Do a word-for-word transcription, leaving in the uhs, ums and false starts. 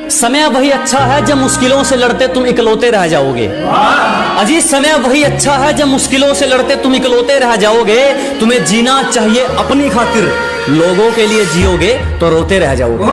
समय वही अच्छा है जब मुश्किलों से लड़ते तुम इकलौते रह जाओगे। अजी समय वही अच्छा है जब मुश्किलों से लड़ते तुम इकलौते रह जाओगे। तुम्हें जीना चाहिए अपनी खातिर, लोगों के लिए जियोगे तो रोते रह जाओगे।